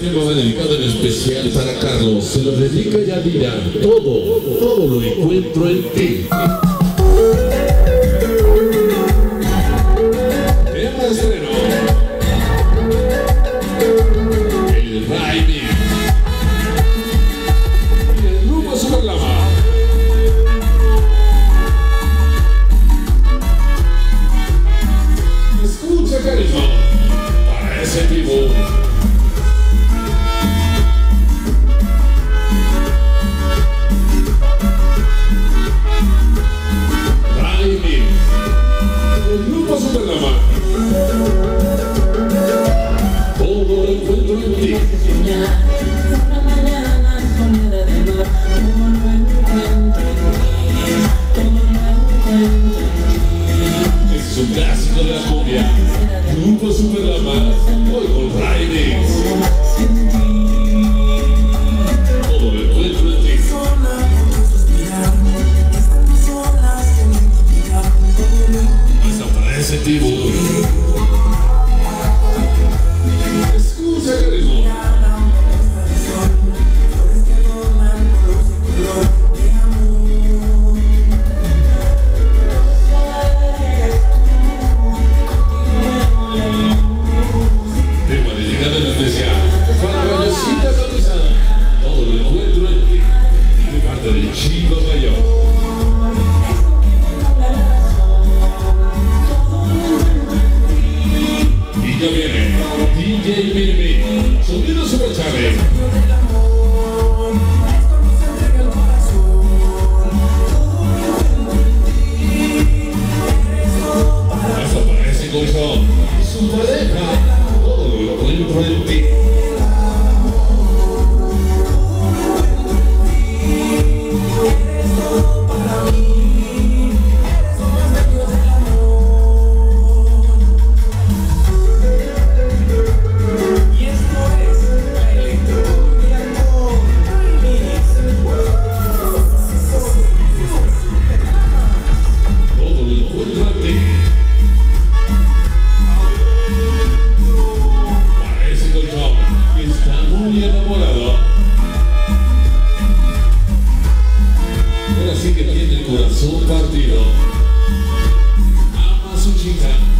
tema va dedicado en especial para Carlos. Se lo dedica Yadira. Todo lo encuentro en ti. Tema estreno. El Raimi. Y el grupo Superlama. Escucha, cariño. Para ese vivo. Todo lo encuentro en ti. Una mañana soñada de mar, todo lo encuentro en ti. Es un clásico de la cumbia. Grupo Superlama, hoy con Raimi. Todo lo encuentro en ti. Hasta para ese tipo. Escucha, cariño. Tema dedicado en especial para la Rayosita Camisada. Todo lo encuentro en ti. De parte del Chico Mayor. Y ya viene DJ Mirmi, sonido Super Chávez. Hasta para ese colchón y su pareja, todo lo encuentro en ti. Ahora sí que tiene el corazón partido. Ama a su chica.